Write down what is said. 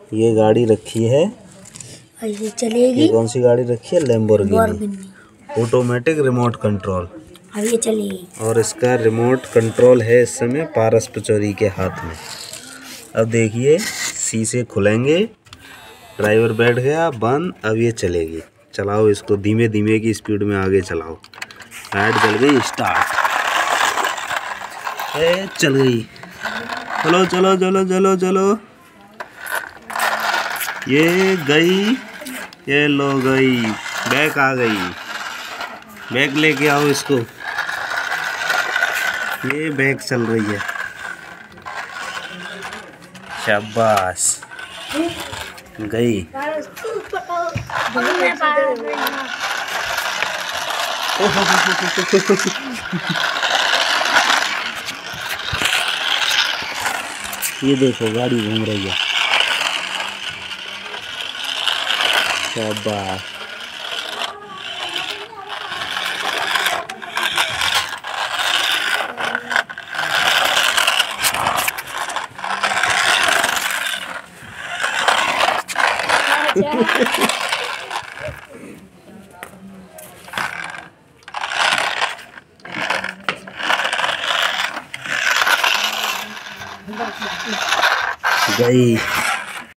ये गाड़ी रखी है, ऐसे चलेगी। ये कौन सी गाड़ी रखी है? Lamborghini, automatic remote control. अब ये चलेगी। और इसका रिमोट कंट्रोल है इस समय पारस पचौरी के हाथ में। अब देखिए शीशे खुलेंगे, ड्राइवर बैठ गया बंद, अब ये चलेगी। चलाओ इसको धीमे धीमे की स्पीड में आगे चलाओ। लाइट जल गई, स्टार्ट, चल गई। चलो चलो चलो चलो चलो, ये गई, ये लो गई, बैक आ गई। बैक लेके आओ इसको, ये बैक चल रही है। शाबाश, गई। ये देखो गाड़ी घूम रही है। शाबाश। गई।